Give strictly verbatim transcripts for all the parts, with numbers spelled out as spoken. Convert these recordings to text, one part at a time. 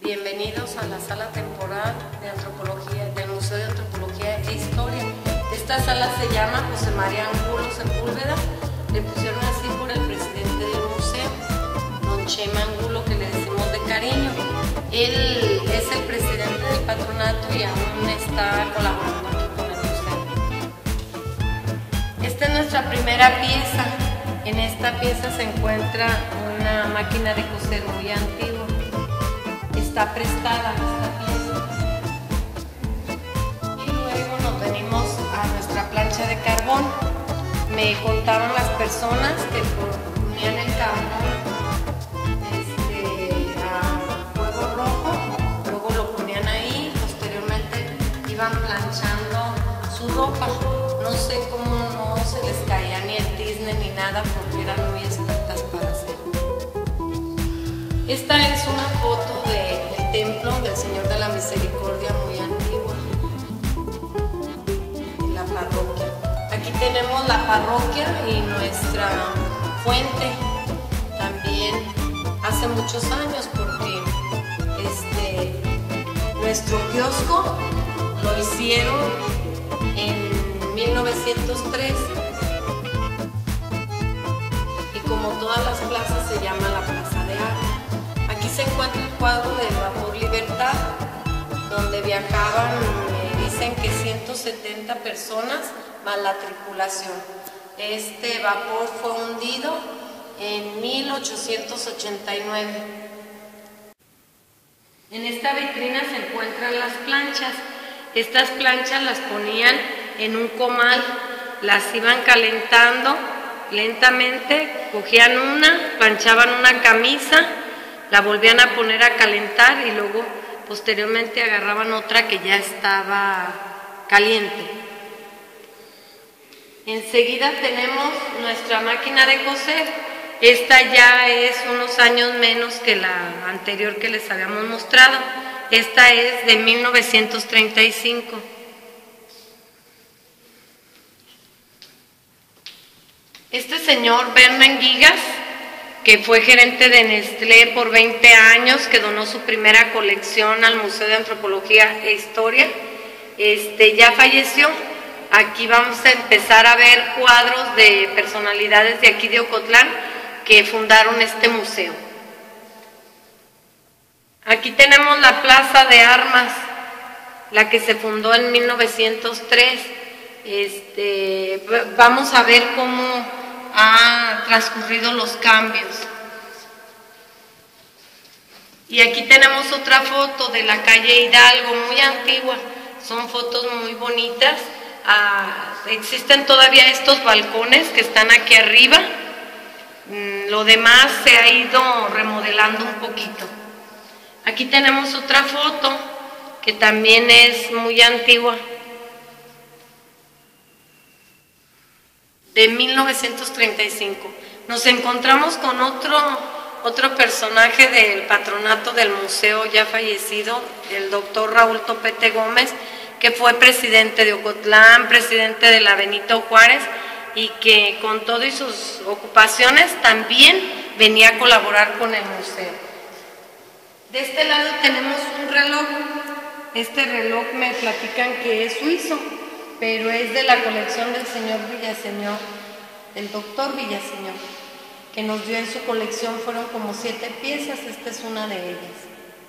Bienvenidos a la sala temporal de antropología del Museo de Antropología e Historia. Esta sala se llama José María Angulo Sepúlveda, le pusieron así por el presidente del museo, don Chema Angulo, que le decimos de cariño. Él es el presidente del patronato y aún está colaborando aquí con el museo. Esta es nuestra primera pieza. En esta pieza se encuentra una máquina de coser muy antigua. Está prestada esta pieza. Y luego nos venimos a nuestra plancha de carbón. Me contaron las personas que ponían el carbón este, a fuego rojo, luego lo ponían ahí, posteriormente iban planchando su ropa. No sé cómo no se les caía ni el tizne ni nada porque eran muy expertas para hacerlo. Esta es una foto del templo del Señor de la Misericordia muy antigua, de la parroquia. Aquí tenemos la parroquia y nuestra fuente, también hace muchos años, porque este, nuestro kiosco lo hicieron en mil novecientos tres y como todas las plazas se llama la Plaza de Armas. Aquí se encuentra el cuadro del vapor Libertad, donde viajaban, me dicen que ciento setenta personas más la tripulación. Este vapor fue hundido en mil ochocientos ochenta y nueve. En esta vitrina se encuentran las planchas. Estas planchas las ponían en un comal, las iban calentando lentamente, cogían una, planchaban una camisa, la volvían a poner a calentar y luego posteriormente agarraban otra que ya estaba caliente. Enseguida tenemos nuestra máquina de coser. Esta ya es unos años menos que la anterior que les habíamos mostrado. Esta es de mil novecientos treinta y cinco. Este señor Bernard Gigas, que fue gerente de Nestlé por veinte años, que donó su primera colección al Museo de Antropología e Historia, este, ya falleció. Aquí vamos a empezar a ver cuadros de personalidades de aquí de Ocotlán que fundaron este museo. Aquí tenemos la Plaza de Armas, la que se fundó en mil novecientos tres. Este, vamos a ver cómo ha transcurrido los cambios. Y aquí tenemos otra foto de la calle Hidalgo, muy antigua. Son fotos muy bonitas. Ah, existen todavía estos balcones que están aquí arriba. Mm, lo demás se ha ido remodelando un poquito. Aquí tenemos otra foto que también es muy antigua, de mil novecientos treinta y cinco. Nos encontramos con otro, otro personaje del patronato del museo ya fallecido, el doctor Raúl Topete Gómez, que fue presidente de Ocotlán, presidente de la Benito Juárez, y que con todo y sus ocupaciones también venía a colaborar con el museo. De este lado tenemos un reloj. Este reloj me platican que es suizo, pero es de la colección del señor Villaseñor, el doctor Villaseñor, que nos dio en su colección. Fueron como siete piezas, esta es una de ellas.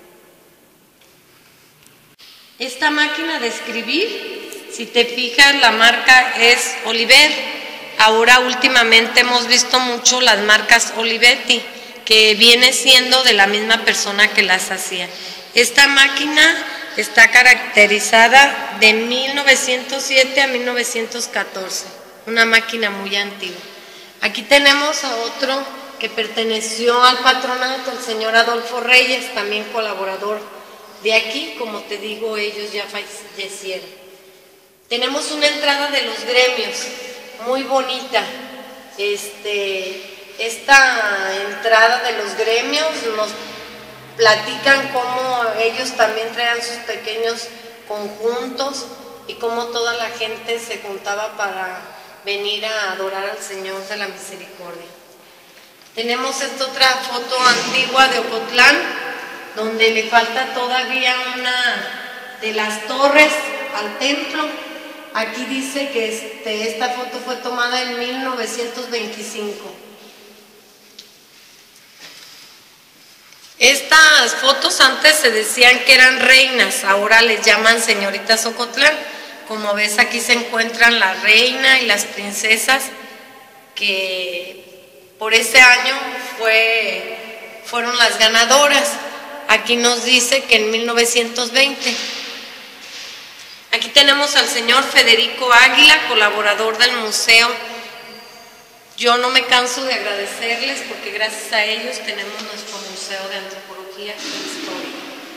Esta máquina de escribir, si te fijas, la marca es Oliver. Ahora últimamente hemos visto mucho las marcas Olivetti, que viene siendo de la misma persona que las hacía. Esta máquina está caracterizada de mil novecientos siete a mil novecientos catorce, una máquina muy antigua. Aquí tenemos a otro que perteneció al patronato, el señor Adolfo Reyes, también colaborador de aquí. Como te digo, ellos ya fallecieron. Tenemos una entrada de los gremios, muy bonita. Este, esta entrada de los gremios nos platican cómo ellos también traían sus pequeños conjuntos y cómo toda la gente se juntaba para venir a adorar al Señor de la Misericordia. Tenemos esta otra foto antigua de Ocotlán, donde le falta todavía una de las torres al templo. Aquí dice que este, esta foto fue tomada en mil novecientos veinticinco. Estas fotos antes se decían que eran reinas, ahora les llaman señoritas Ocotlán. Como ves, aquí se encuentran la reina y las princesas que por ese año fue, fueron las ganadoras. Aquí nos dice que en mil novecientos veinte. Aquí tenemos al señor Federico Águila, colaborador del museo. Yo no me canso de agradecerles porque gracias a ellos tenemos nuestro Museo de Antropología e Historia.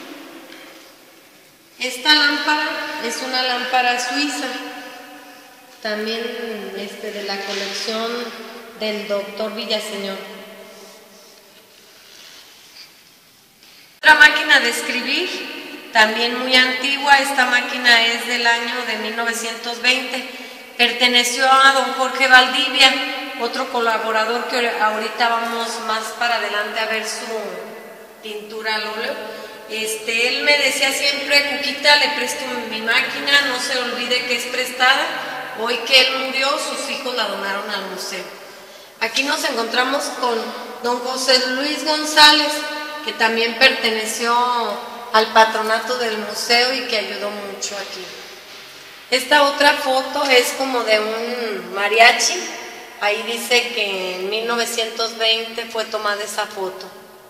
Esta lámpara es una lámpara suiza, también este, de la colección del doctor Villaseñor. Otra máquina de escribir, también muy antigua. Esta máquina es del año de mil novecientos veinte, perteneció a don Jorge Valdivia, otro colaborador que ahorita vamos más para adelante a ver su pintura al óleo. Este, él me decía siempre: Cuquita, le presto mi máquina, no se olvide que es prestada. Hoy que él murió, sus hijos la donaron al museo. Aquí nos encontramos con don José Luis González, que también perteneció al patronato del museo y que ayudó mucho aquí. Esta otra foto es como de un mariachi. Ahí dice que en mil novecientos veinte fue tomada esa foto.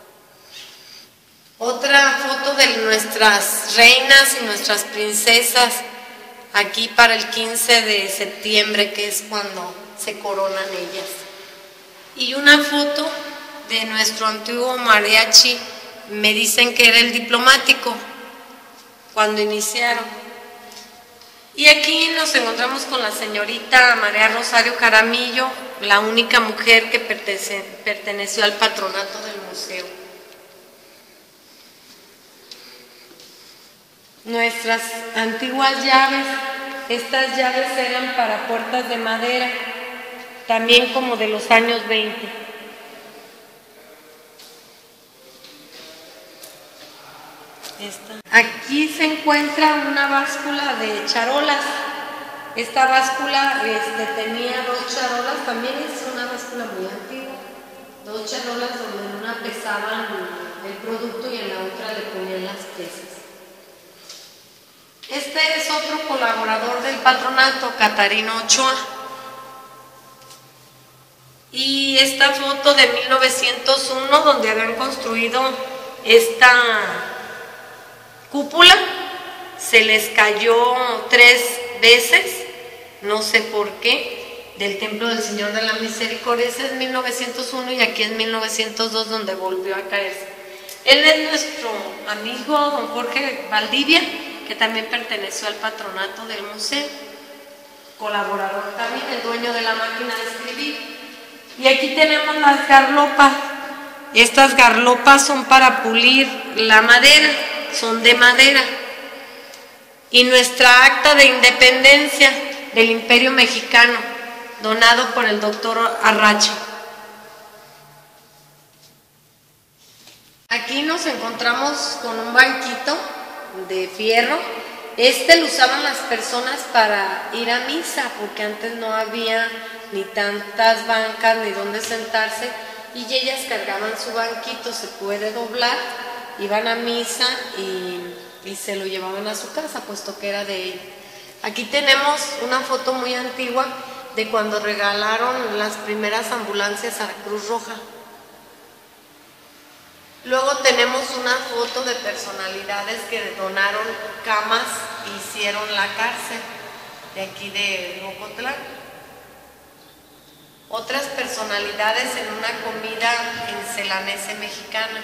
Otra foto de nuestras reinas y nuestras princesas, aquí para el quince de septiembre, que es cuando se coronan ellas. Y una foto de nuestro antiguo mariachi, me dicen que era el diplomático, cuando iniciaron. Y aquí nos encontramos con la señorita María Rosario Jaramillo, la única mujer que pertenece, perteneció al patronato del museo. Nuestras antiguas llaves, estas llaves eran para puertas de madera, también como de los años veinte. Esta. Aquí se encuentra una báscula de charolas. Esta báscula este, tenía dos charolas, también es una báscula muy antigua. Dos charolas donde en una pesaban el producto y en la otra le ponían las pesas. Este es otro colaborador del patronato, Catarino Ochoa. Y esta foto de mil novecientos uno, donde habían construido esta cúpula, se les cayó tres veces, no sé por qué, del templo del Señor de la Misericordia. Ese es mil novecientos uno y aquí es mil novecientos dos donde volvió a caerse. Él es nuestro amigo don Jorge Valdivia, que también perteneció al patronato del museo, colaborador también, el dueño de la máquina de escribir. Y aquí tenemos las garlopas. Estas garlopas son para pulir la madera, son de madera. Y nuestra acta de independencia del Imperio Mexicano, donado por el doctor Arrache. Aquí nos encontramos con un banquito de fierro. Este lo usaban las personas para ir a misa, porque antes no había ni tantas bancas ni donde sentarse, y ellas cargaban su banquito, se puede doblar, iban a misa y, y se lo llevaban a su casa, puesto que era de ella. Aquí tenemos una foto muy antigua de cuando regalaron las primeras ambulancias a la Cruz Roja. Luego tenemos una foto de personalidades que donaron camas e hicieron la cárcel de aquí de Ocotlán. Otras personalidades en una comida en Celanese mexicana.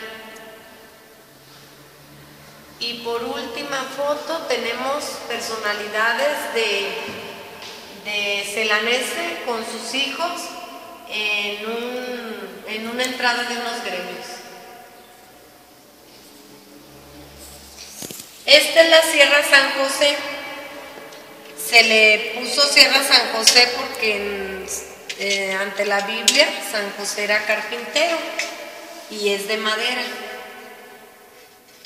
Y por última foto tenemos personalidades de, de Celanese con sus hijos en, un, en una entrada de unos gremios. Esta es la Sierra San José. Se le puso Sierra San José porque en, eh, ante la Biblia San José era carpintero y es de madera.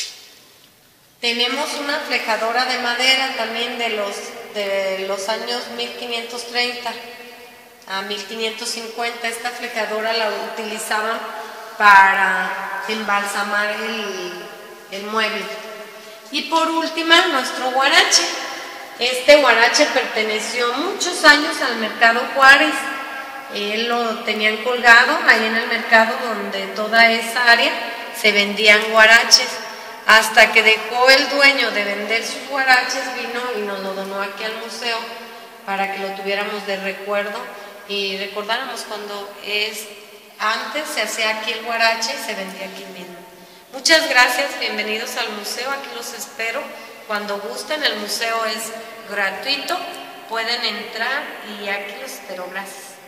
Tenemos una flejadora de madera también de los, de los años mil quinientos treinta a mil quinientos cincuenta. Esta flejadora la utilizaban para embalsamar el, el mueble. Y por última, nuestro huarache. Este huarache perteneció muchos años al Mercado Juárez. Él lo tenían colgado ahí en el mercado, donde toda esa área se vendían huaraches. Hasta que dejó el dueño de vender sus huaraches, vino y nos lo donó aquí al museo para que lo tuviéramos de recuerdo y recordáramos cuando es, antes se hacía aquí el huarache y se vendía aquí mismo. Muchas gracias, bienvenidos al museo, aquí los espero. Cuando gusten, el museo es gratuito, pueden entrar y aquí los espero. Gracias.